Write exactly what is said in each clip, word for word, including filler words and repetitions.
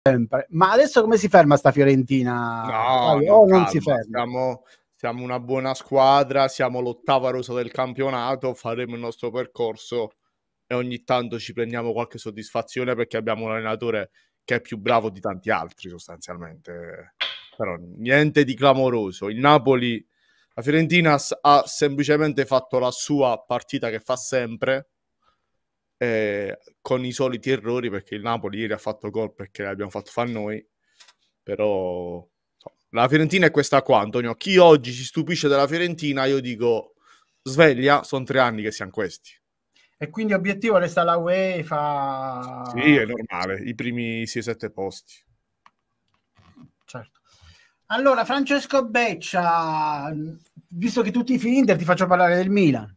sempre. Ma adesso come si ferma sta Fiorentina? No, Fabio? no, O non calma, si ferma? siamo, siamo una buona squadra, siamo l'ottava rosa del campionato, faremo il nostro percorso e ogni tanto ci prendiamo qualche soddisfazione perché abbiamo un allenatore che è più bravo di tanti altri sostanzialmente, però niente di clamoroso. Il Napoli, la Fiorentina ha semplicemente fatto la sua partita che fa sempre, eh, con i soliti errori, perché il Napoli ieri ha fatto gol perché l'abbiamo fatto fare noi, però la Fiorentina è questa qua, Antonio. Chi oggi si stupisce della Fiorentina, io dico sveglia, sono tre anni che siamo questi. E quindi obiettivo resta la UEFA? Sì, è normale, i primi sei sette posti. Certo. Allora, Francesco Beccia, visto che tu tifi Inter, ti faccio parlare del Milan.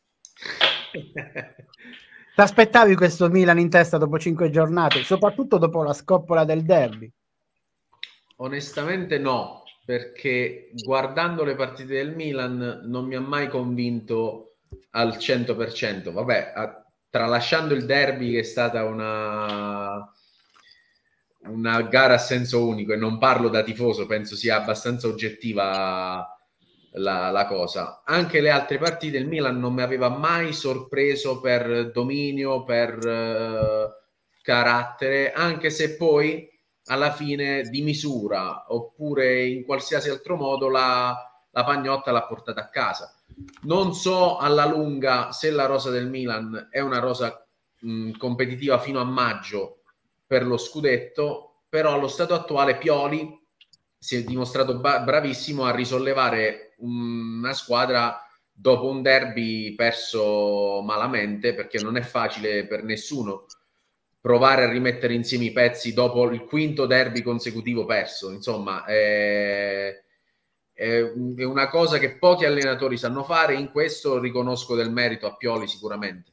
Ti aspettavi questo Milan in testa dopo cinque giornate, soprattutto dopo la scoppola del derby? Onestamente no, perché guardando le partite del Milan non mi ha mai convinto al cento per cento. Vabbè, a, tralasciando il derby, che è stata una, una gara a senso unico, e non parlo da tifoso, penso sia abbastanza oggettiva la, la cosa. Anche le altre partite il Milan non mi aveva mai sorpreso per dominio, per uh, carattere, anche se poi alla fine di misura oppure in qualsiasi altro modo la, la Pagnotta l'ha portata a casa. Non so alla lunga se la rosa del Milan è una rosa mh, competitiva fino a maggio per lo scudetto, però allo stato attuale Pioli si è dimostrato bravissimo a risollevare una squadra dopo un derby perso malamente, perché non è facile per nessuno provare a rimettere insieme i pezzi dopo il quinto derby consecutivo perso. Insomma, è, è una cosa che pochi allenatori sanno fare. In questo riconosco del merito a Pioli sicuramente.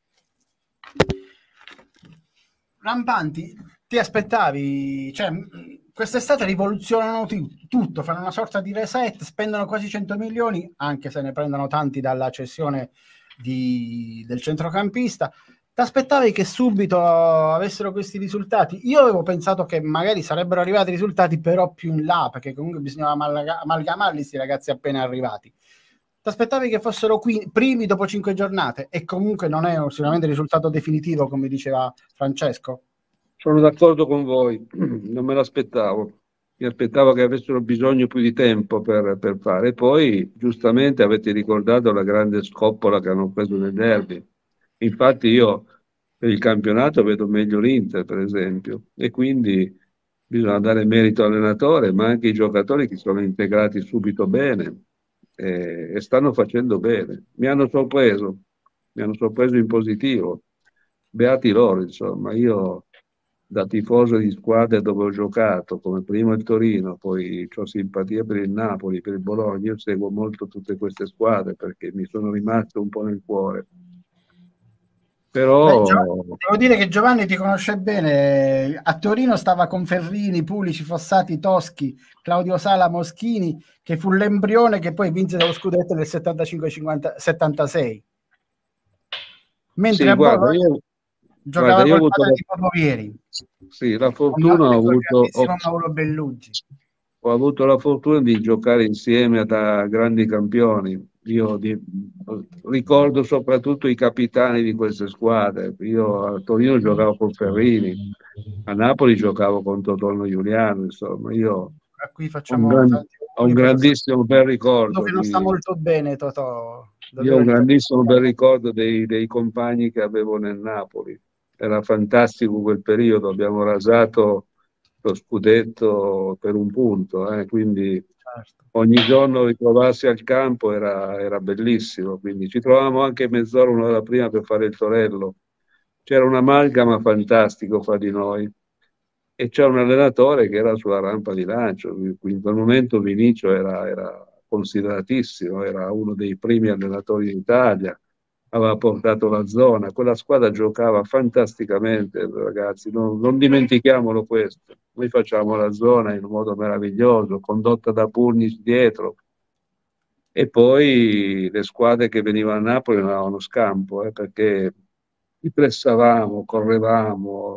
Rampanti, ti aspettavi, cioè, quest'estate rivoluzionano t- tutto, fanno una sorta di reset, spendono quasi cento milioni, anche se ne prendono tanti dalla cessione di, del centrocampista. Ti aspettavi che subito avessero questi risultati? Io avevo pensato che magari sarebbero arrivati i risultati però più in là, perché comunque bisognava amalga- amalgamarli questi ragazzi appena arrivati. Ti aspettavi che fossero qui primi dopo cinque giornate? E comunque non è sicuramente il risultato definitivo, come diceva Francesco. Sono d'accordo con voi, non me l'aspettavo. Mi aspettavo che avessero bisogno più di tempo per, per fare. Poi, giustamente, avete ricordato la grande scoppola che hanno preso nel derby. Infatti io per il campionato vedo meglio l'Inter, per esempio, e quindi bisogna dare merito all'allenatore, ma anche ai giocatori che sono integrati subito bene e, e stanno facendo bene. Mi hanno sorpreso, mi hanno sorpreso in positivo. Beati loro, insomma. Io da tifoso di squadre dove ho giocato, come prima il Torino, poi ho simpatia per il Napoli, per il Bologna, io seguo molto tutte queste squadre perché mi sono rimaste un po' nel cuore. Però Beh, devo dire che Giovanni ti conosce bene. A Torino stava con Ferrini, Pulici, Fossati, Toschi, Claudio Sala, Moschini, che fu l'embrione che poi vinse lo scudetto nel settantacinque settantasei. Mentre sì, a guarda, Bologna io, giocava guarda, io ho col avuto padre la, di Popovieri, sì, la con fortuna, ho il avuto, ho, grandissimo Mauro Bellugi. ho avuto la fortuna di giocare insieme a grandi campioni. Io di, ricordo soprattutto i capitani di queste squadre. Io a Torino giocavo con Ferrini, a Napoli giocavo con Totò Giuliano, insomma, io A cui ho un, facciamo gran- tanti ho un auguri, grandissimo bel ricordo che non sta di, molto bene, Totò. io ho un Davvero grandissimo bel ricordo dei, dei compagni che avevo nel Napoli. Era fantastico quel periodo, abbiamo rasato lo scudetto per un punto, eh, quindi certo. ogni giorno ritrovarsi al campo era, era bellissimo, quindi ci trovavamo anche mezz'ora, un'ora prima per fare il torello. C'era un amalgama fantastico fra di noi e c'era un allenatore che era sulla rampa di lancio, in quel momento Vinicio era, era consideratissimo, era uno dei primi allenatori in Italia, aveva portato la zona, quella squadra giocava fantasticamente, ragazzi, non, non dimentichiamolo questo. Noi facciamo la zona in un modo meraviglioso, condotta da Pugni dietro, e poi le squadre che venivano a Napoli non avevano scampo, eh, perché pressavamo, correvamo,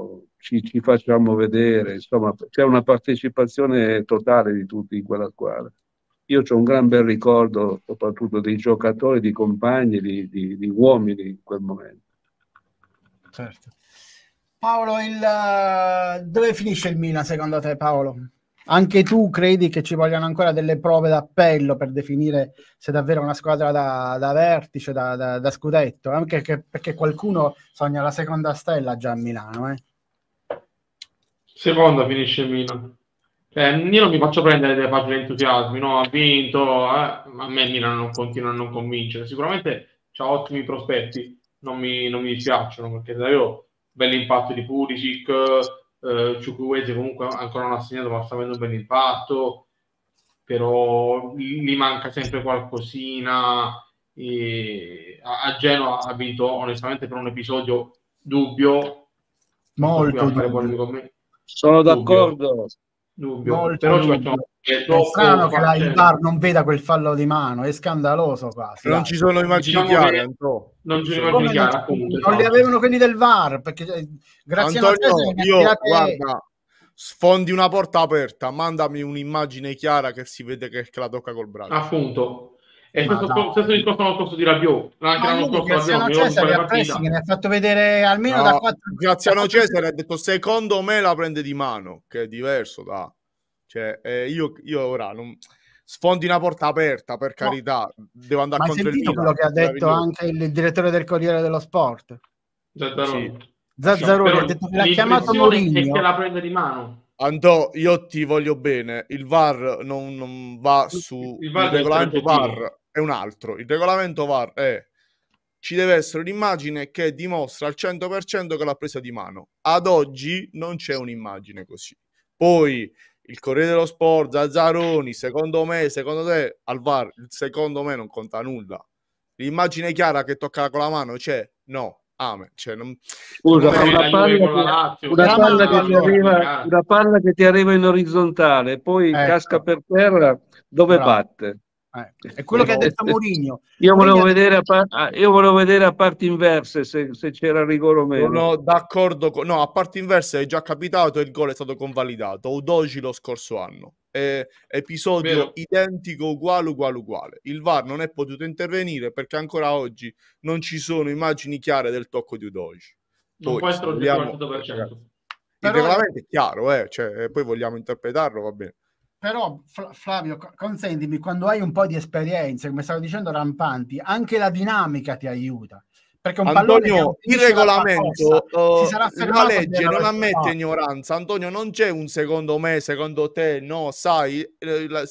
ci, ci facciamo vedere, insomma c'è una partecipazione totale di tutti in quella squadra. Io ho un gran bel ricordo soprattutto dei giocatori, di compagni, di, di, di uomini in quel momento. Certo. Paolo, il, dove finisce il Milan secondo te, Paolo? Anche tu credi che ci vogliano ancora delle prove d'appello per definire se davvero è una squadra da, da vertice, da, da, da scudetto? Anche che, perché qualcuno sogna la seconda stella già a Milano. Eh? Seconda finisce il Milan. Eh, io non mi faccio prendere delle pagine di entusiasmi, no? Ha vinto, eh? A me il Milan non continua a non convincere. Sicuramente ha ottimi prospetti, non mi, non mi dispiacciono, perché io bell'impatto di Pulisic, eh, Chukwueze comunque ancora non ha segnato, ma sta avendo un bel impatto, però gli manca sempre qualcosina. E a, a Genoa ha vinto onestamente per un episodio dubbio, molto dubbio. Con me. Sono d'accordo. Dubbio. Molto Però ci dubbio. facciamo... È strano che la, il V A R non veda quel fallo di mano, è scandaloso quasi. Non dai. ci sono immagini Diciamo chiare, che- Anto. Non ci sono Come immagini non, chiare, appunto. non li esatto. avevano quelli del V A R, perché eh, grazie Antonio, a io, guarda, sfondi una porta aperta, mandami un'immagine chiara che si vede che, che la tocca col braccio. Appunto. E Ma stesso, dai. stesso discorso l'anno scorso di Rabiot. Anche Ma l'anno io scorso Graziano Rabiot, mi ricordo Cesare quella a partita. pressing ne ha fatto vedere almeno No, da quattro. Graziano da quattro- Cesare ha detto secondo me la prende di mano, che è diverso da... Cioè, eh, io, io ora non... sfondi una porta aperta, per carità, devo andare Ma hai contro il sentito Milan. quello che ha detto meraviglioso. anche il direttore del Corriere dello Sport? Zazzaroni. Sì. Zazzaroni Però ha detto che l'ha chiamato l'impressione è Mourinho. che la prende di mano. Andò, io ti voglio bene, il V A R non, non va su... Il Il, V A R deve regolamento V essere A oggettivo. R è un altro. Il regolamento V A R è... Ci deve essere un'immagine che dimostra al cento per cento che l'ha presa di mano. Ad oggi non c'è un'immagine così. Poi il Corriere dello Sport, Zazzaroni, secondo me, secondo te, al V A R, il secondo me non conta nulla. L'immagine chiara che tocca con la mano c'è? No. Amen. Cioè, non... Scusa, secondo ma me- la una Juve palla, con la che, Lazio, una la palla mano, che ti allora, arriva, una palla che ti arriva in orizzontale, poi Ecco. casca per terra, dove Bravo. batte? Eh, è quello che ha detto Mourinho. Io Mourinho volevo ha- vedere a, par- ah, io volevo vedere a parti inverse se, se c'era rigore o meno. Sono d'accordo con... No, a parte inversa è già capitato e il gol è stato convalidato. Udogi lo scorso anno. È episodio Vero. identico, uguale, uguale, uguale. Il V A R non è potuto intervenire perché ancora oggi non ci sono immagini chiare del tocco di Udogi. Non Poi, può se essere oggettivo al vogliamo- cento per cento. Il Però- regolamento è chiaro, eh, cioè, poi vogliamo interpretarlo, va bene. Però Fla- Flavio, co- consentimi, quando hai un po' di esperienze, come stavo dicendo Rampanti, anche la dinamica ti aiuta. Perché un pallone che Antonio, il finisce dalla regolamento, corsa, si eh, sarà la fermato legge nella non ammette velocità. ignoranza. Antonio, non c'è un secondo me, secondo te, no, sai, eh, la-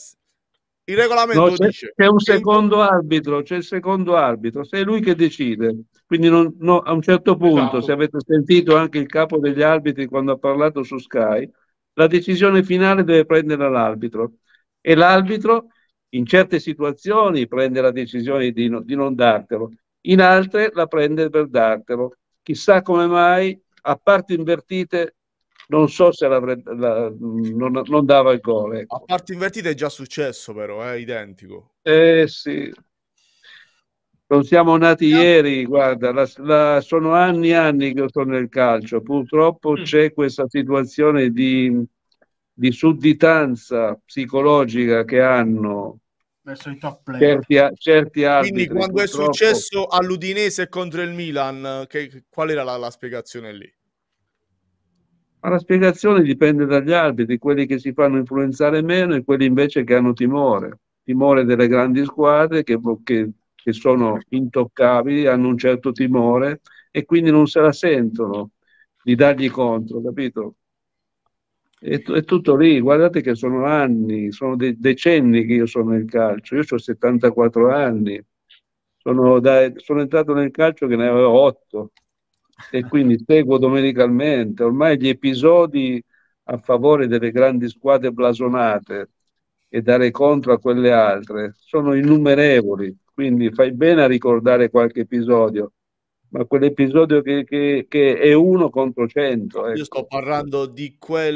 il regolamento No, c'è, dice c'è un che in- secondo arbitro, c'è il secondo arbitro, sei lui che decide. Quindi non- no, a un certo punto, Esatto. se avete sentito anche il capo degli arbitri quando ha parlato su Sky, la decisione finale deve prendere l'arbitro e l'arbitro in certe situazioni prende la decisione di, no- di non dartelo, in altre la prende per dartelo. Chissà come mai, a parti invertite, non so se l'avrebbe- la- non, non dava il gol. Ecco. a parte invertite è già successo, però è identico. Eh sì, non siamo nati ieri, guarda, la- la- sono anni e anni che io sono nel calcio, purtroppo Mm. c'è questa situazione di, di sudditanza psicologica che hanno Verso i top player. certi, a- certi arbitri. Quindi quando è purtroppo. successo all'Udinese contro il Milan, che, qual era la, la spiegazione lì? Ma la spiegazione dipende dagli arbitri, quelli che si fanno influenzare meno e quelli invece che hanno timore, timore delle grandi squadre che, che, che sono intoccabili, hanno un certo timore e quindi non se la sentono di dargli contro, capito? È, è tutto lì, guardate che sono anni, sono de- decenni che io sono nel calcio, io ho settantaquattro anni, sono, da- sono entrato nel calcio che ne avevo otto e quindi seguo domenicalmente, ormai gli episodi a favore delle grandi squadre blasonate e dare contro a quelle altre sono innumerevoli, quindi fai bene a ricordare qualche episodio, ma quell'episodio che, che, che è uno contro cento. Io Ecco. sto parlando di quel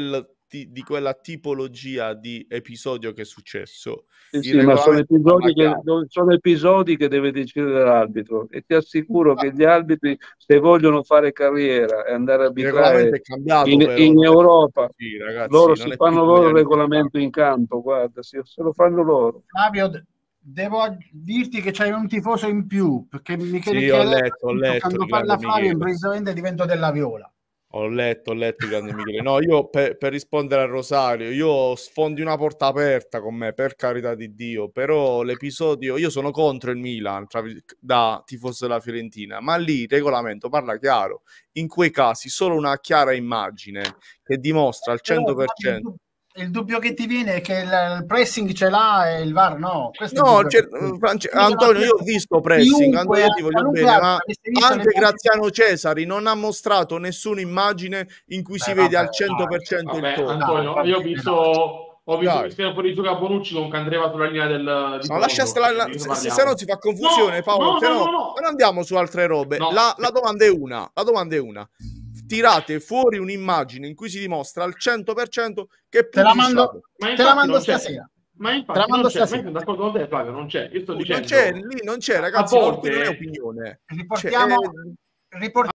ti- di quella tipologia di episodio che è successo. Sì, Il sì, ma sono regolamento episodi, parla che, chiaro. sono episodi che deve decidere l'arbitro, e ti assicuro che gli arbitri, se vogliono fare carriera e andare a Il regolamento arbitrare è cambiato, in, però in non è Europa, così, ragazzi, loro non si è più fanno come loro gli il anni regolamento ottanta. in campo, guarda, se, se lo fanno loro. Fabio, d- devo ag- dirti che c'hai un tifoso in più, perché Michele Sì, ho Chiarello letto, ho ha detto, letto quando il grande parla Flavio Michele. improvvisamente divento della Viola. Ho letto, ho letto il grande Michele. No, io per, per rispondere a Rosario, io sfondi una porta aperta con me, per carità di Dio, però l'episodio, io sono contro il Milan tra, da tifoso della Fiorentina, ma lì il regolamento parla chiaro. In quei casi solo una chiara immagine che dimostra al Però cento per Fabio, il, cento. dub- il dubbio che ti viene è che il, il pressing ce l'ha e il V A R no. Questo è il No, dubbio c'è- che ti viene. France- Io sono Antonio, io ho certo che visto pressing, chiunque, Antonio, io ti voglio qualunque bene, arbitro ma avesse visto le anche immagini- Graziano Cesari non ha mostrato nessuna immagine in cui Beh, si vede vabbè, al cento per cento il Vabbè, tocco. Antonio, Dai, io ho vabbè, visto, ho visto Dai. Cristiano fuori gioca Bonucci con Candreva sulla linea del di No, lascia fondo. stare la- Di cosa se, se- parliamo? se no si fa confusione, No, Paolo, no, se no, no, no, no. se no andiamo su altre robe. No. La, la domanda è una, la domanda è una. Tirate fuori un'immagine in cui si dimostra al cento per cento che Te la pubblicità. mando, Ma te infatti la mando non c'è. stasera. Ma Te la infatti mando non c'è, ma stasera. io sono d'accordo con te, Flavio, non c'è. Io sto Non dicendo c'è, lì non c'è, a ragazzi, non, qui non è volte opinione. Riportiamo, Cioè, eh, riportiamo